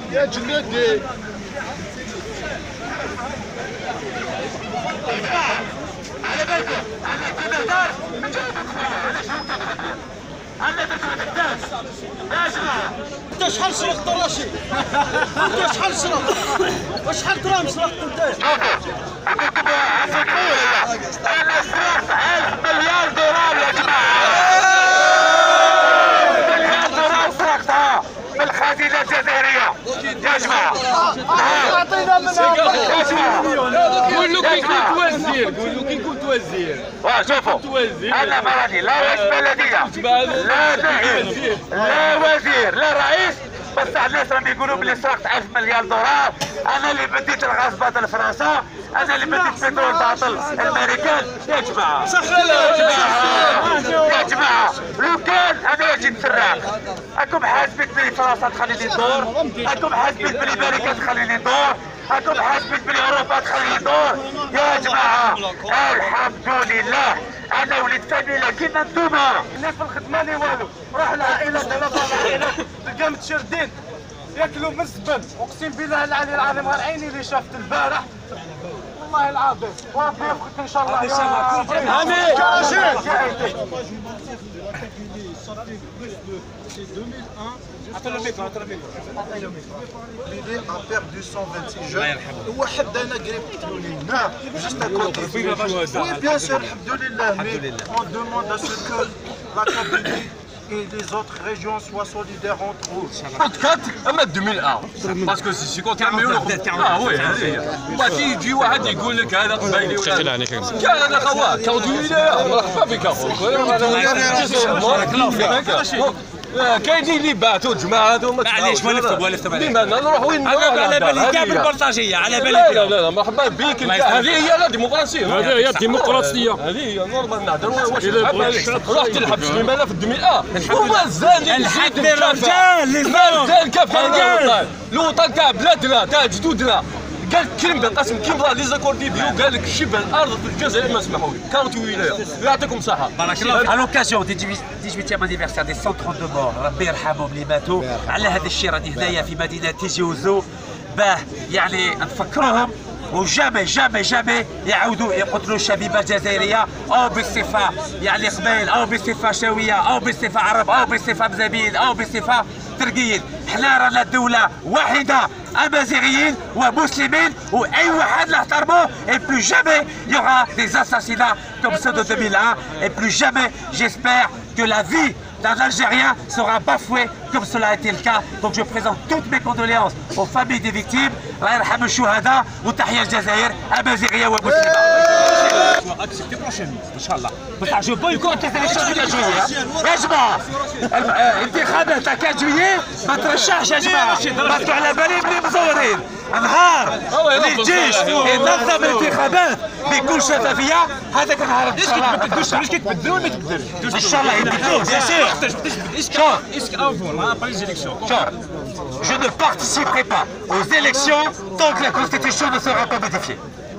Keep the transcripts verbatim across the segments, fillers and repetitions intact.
يا جلدي على بالكم يا جماعه انت شحال سرقت راشي؟ انت شحال سرقت؟ وشحال درهم سرقت انت؟ انا سرقت ألف مليار دولار يا جماعه. مليار دولار سرقتها من الخزينه الجزائريه يا جماعه. اعطينا منها يا جماعه. قول له كي كنت وزير، قول له كي كنت وزير. شوفوا انا ما راني لا رئيس بلديه لا زعيم لا وزير لا رئيس، بصح الناس راهم يقولوا بلي سرقت ألف مليار دولار. انا اللي بديت الغاز باطل لفرنسا، انا اللي بديت بترول باطل الامريكان. يا جماعه صح يا جماعه يا جماعه لو كان انا جيت سراق راكم حاسبين بلي فرنسا تخليني ندور، راكم حاسبين بلي امريكا تخليني ندور، راكم حاسبين بلي اوروبا تخليني ندور. يا جماعه الحمد لله انا وليت فاميله كيما نتوما. الناس في الخدمه اللي والو، روح العائلات على بعض العائلات تلقاهم متشردين ياكلوا من الزبل. اقسم بالله العلي العظيم غير عيني اللي شافت البارح والله العظيم، وربي يوفقك ان شاء الله. امين. L'idée a perdu cent vingt-six jeunes. واحد انا قريب قتلوا لي هنا جوست اكوتي. Oui bien sûr alhamdoulilah, mais on demande à ce que la Kabylie et les autres régions soient solidaires entre eux. quatre اما ألفين وواحد باسكو سي سي كونتر مليون. اه وي هذه وبعد يجي واحد يقول لك هذا قبايلي ولا كان هذا خوات كاودي ولايه مرحبا بك اخويا. كاينين اللي بعثوا الجماعه هذوما معليش ولفتوا ولفتوا ديما نروح وين نروح على بالي كاع بالبلطاجيه على بالي. لا لا لا مرحبا بك. هذه هي لا ديمقراطيه، هذه هي الديمقراطيه، هذه هي نورمال نهضروا. واش رحت الحبس لما لا في ألفين وواحد ومازال الحق للرجال مازال كافح الوطن، الوطن تاع بلادنا تاع جدودنا. قال لك كلمه قاسم كي مضى لي زاكور دي بيو قال لك شبه الارض في الجزائر ما سمحوا لي ثمانية ولايات. يعطيكم الصحه. بارك الله فيك. على لوكازيون دي ثمانية عشر انيفرسير دي مية وثلاثين مور ربي يرحمهم اللي ماتوا على هذا الشيء راني هنايا في مدينه تيزي وزو باه يعني نفكروهم وجامي جامي جامي يعودوا يقتلوا الشبيبه الجزائريه او بصفه يعني قبائل او بصفه شاويه او بصفه عرب او بصفه مزابين او بصفه ترقيين. حنا رانا دوله واحده امازيغيين ومسلمين واي واحد نحترموه. et plus jamais il y aura des assassinats comme ceux de deux mille un et plus jamais j'espère que la vie d'un Algérien sera bafouée comme cela a été le cas. Donc je présente toutes mes condoléances aux familles des victimes. الله يرحم الشهداء وتحيا الجزائر امازيغيه ومسلمه. اكسبتي بروشين ان شاء الله. بصح جو بويكوت لي زيليكسيون دو جويي. يا جماعه الانتخابات تاع أربعة جويي ما ترشحش يا جماعه باسكو على بالي بلي مزورين. نهار اللي الجيش ينظم الانتخابات بكل شفافيه هذاك النهار ان شاء الله. واش كتبدلوا ولا ما تبدلوش؟ ان شاء الله يبدلوه بيان سور. اسك افون ابري زيليكسيون. Je ne participerai pas aux élections tant que la Constitution ne sera pas modifiée.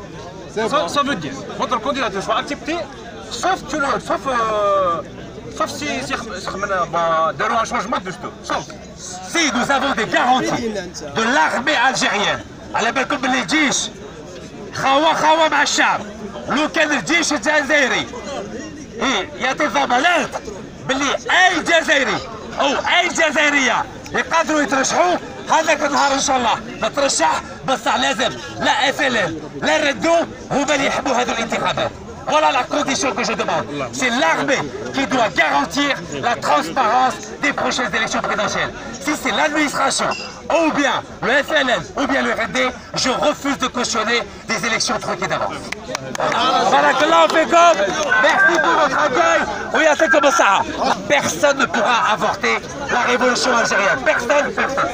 Ça veut dire votre candidature soit acceptée sauf que sauf sauf si si داروا un changement de دستور. sauf si nous avons des garanties de l'armée algérienne. على بالكم باللي الجيش خوا خوا مع الشعب. لو كان الجيش الجزائري يعطي ضمانات باللي اي جزائري او اي جزائريه يقدروا يترشحوا هذاك النهار ان شاء الله نترشح. بصح لازم لا اف ال ال لا ردو هما اللي يحبوا هذو الانتخابات. Voilà la condition que je demande. C'est l'armée qui doit garantir la transparence des prochaines élections présidentielles. Si c'est l'administration, ou bien le F L N, ou bien le R D, je refuse de cautionner des élections truquées d'avance. Merci pour votre accueil. Oui, à cette comme personne ne pourra avorter la révolution algérienne. Personne, personne.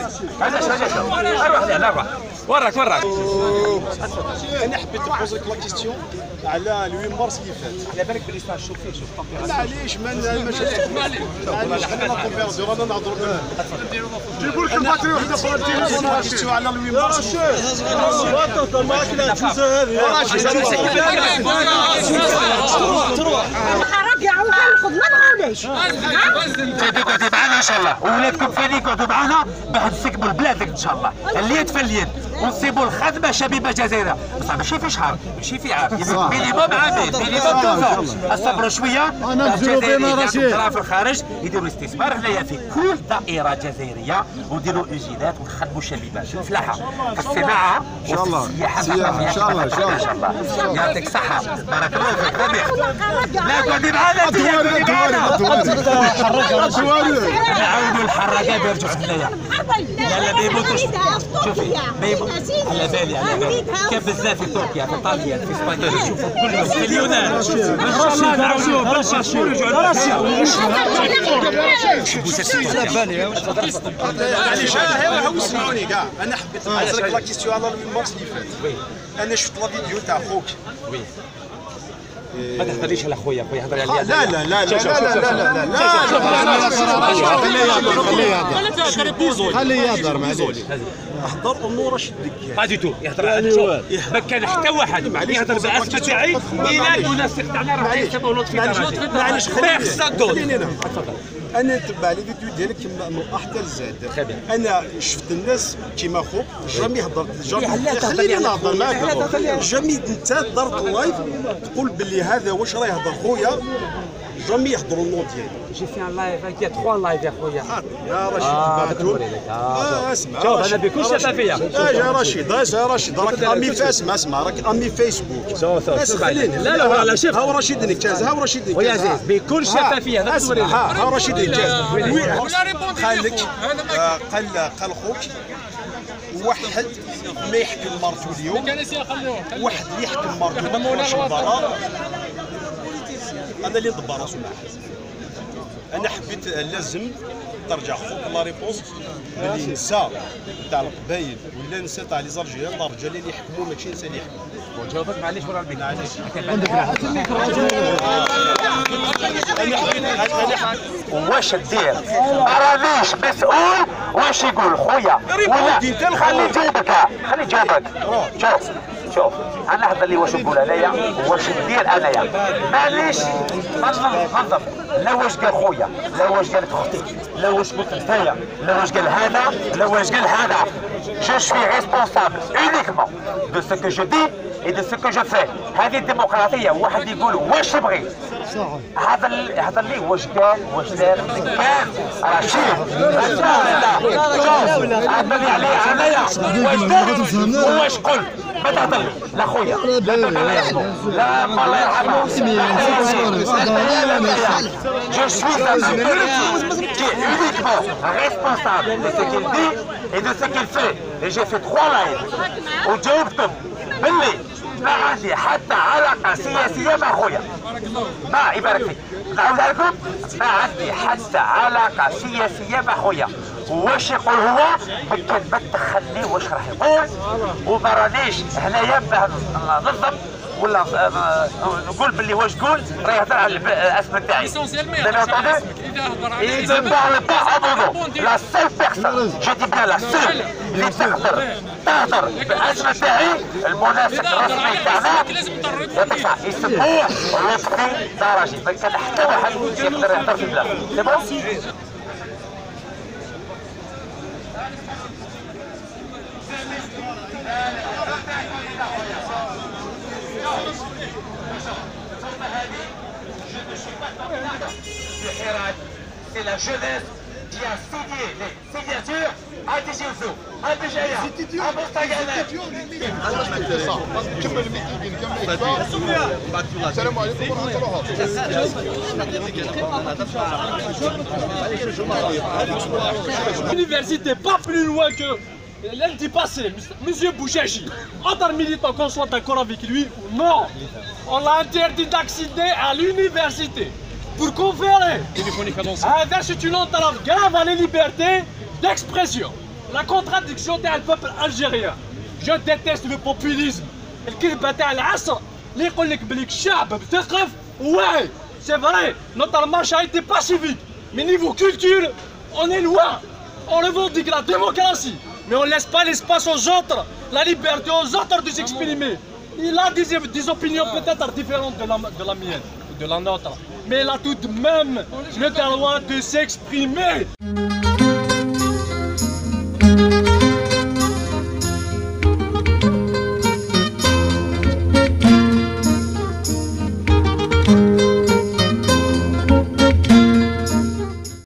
وراك وراك. انا حبيت نبوزك لا كيستيون على ثمانية مارس اللي فات. على بالك بلي صار شوفي شوف معليش ما المشاكل معليش خلينا كونفيرونسيون رانا نهضروا منها. جيبوا لك الباتري وحده اخرى التليفون كيستيون على ثمانية مارس. بطاطا ماكله الجوزه هذه. ناخذ ما نغوليش. تقعدي معنا ان شاء الله، وولادكم ثاني يقعدوا معنا باش نسقموا البلاد ان شاء الله، اليد في اليد، ونصيبوا الخدمه شبيبه جزائريه، بصح ماشي في شهر، ماشي في عام، مينيموم عامين، مينيموم ثلاثة، الصبر شويه، الجزائريين يديروا في الخارج، يديروا استثمار هنايا في كل دائره جزائريه، ونديروا اوجينات ونخدموا الشبيبه، الفلاحه، في الصناعه وفي السياحه، ان شاء الله ان شاء الله ان شاء الله، يعطيك الصحه، بارك الله فيك، ربيع، لا قعدي معنا، قعدي معنا. نعاودوا الحراقه بيرجعوا هنايا. لا لا ما يموتوش. شوفي ما يموت على بالي على بالي كان بزاف في تركيا في ايطاليا في اسبانيا يشوفوا كل في اليونان ان شاء الله نعاودوا برشا شهور يرجعوا معليش هاو اسمعوني كاع انا حبيت نسالك لا كيستيون على لوين مارس اللي فات. انا شفت لا فيديو تاع خوك. وي ما تهضرليش على خويا، خويا هضر عليا. لا لا لا لا لا لا لا خليه يهضر معليش. احضر امور رشد ديك با دي تو يهضر على ما كان حتى واحد يهضر بالاسم تاعي الى المناسق تاعنا راه يسموه لطفي درجي. معليش خليني انا تفضل. انا نتبع لي فيديو ديالك من الأح حتى للزاد. انا شفت الناس كيما خوك جامي هضرت جامي خليني نهضر معاك جامي انت درت لايف تقول باللي هذا واش راه يهضر خويا جامي يحضروا النوت ديالي. جي في ان لايف كي ثلاثة لايف يا خويا. يا رشيد بعثوا اه اسمع شوف انا بكل شفافيه. اه يا رشيد يا رشيد راك امي اسمع اسمع راك امي فيسبوك. بس خليني لا لا لا شوف هاو رشيد نكتاز هاو رشيد نكتاز يا عزيز بكل شفافيه اسمع هاو رشيد نكتاز قال لك قال قال خوك واحد ما يحكم مرته اليوم واحد اللي يحكم مرته برا. انا اللي ندبر راسو معاه. انا حبيت لازم ترجع خوك لا ريبونس باللي النساء تاع القبايل ولا النساء تاع لي زارجيان الرجال اللي يحكموا ماشي النساء اللي يحكموا. وجاوبك معليش ورا البيت معليش انا حبيت انا واش دير؟ ما رانيش مسؤول واش يقول خويا ولا خلي جاوبك خلي جاوبك. شوف شوف انا هذا اللي واش نقول انايا واش ندير انايا ماليش ننظم لا واش قال خويا لا واش قالت اختي لا واش قلت انتيا لا واش قال هذا لا واش قال هذا. جو سوي ريسبونسابل اونيكمون دو سو كو جو دي اي دو سو كو جو في. هذه الديمقراطيه واحد يقول واش يبغي هذا هذا اللي واش قال واش دار كان راه شوف هذا اللي عليه انايا واش دار واش قلت ما تهضرلي لا خويا لا تهضر على اسمه لا الله يرحمه. جو سوي qui est uniquement responsable de ce qu'il dit et de ce qu'il fait. Et j'ai fait trois lives وجاوبتهم باللي ما عندي حتى علاقة سياسية مع خويا. ما يبارك فيك نعاودها لكم ما عندي حتى علاقة سياسية مع خويا. واش يقول هو ما تدخلني واش راح يقول وما رانيش هنايا باه ننظم ولا نقول باللي واش تقول راه يهضر على الاسم تاعي. Il ne parle pas à mon nom. La seule personne, je dis bien la seule, اللي تقدر تهضر بالاسم تاعي المناسق الرسمي تاعنا يعطيك الصحة يسموه لطفي درجي. ما كان حتى واحد يقدر يهضر في بلاده. سي بون؟ C'est la jeunesse qui a signé les signatures à Tizi-Ouzou, à Béjaïa, à Mostaganem. السلام عليكم ورحمة الله. L'université pas plus loin que lundi passé, Monsieur Bouchachi, autre militant qu'on soit d'accord avec lui ou non, on l'a interdit d'accéder à l'université pour conférer. C'est une entrave grave à la liberté d'expression. La contradiction d'un peuple algérien. Je déteste le populisme. الكذبة تاع العصر اللي يقول لك بليك الشعب مثقف واعي. C'est vrai, notre marche a été pacifique. Mais niveau culture, on est loin. On revendique la démocratie. Mais on ne laisse pas l'espace aux autres, la liberté aux autres de s'exprimer. Il a des, des opinions peut-être différentes de la, de la mienne. de la nôtre. Mais elle a tout de même le droit de s'exprimer.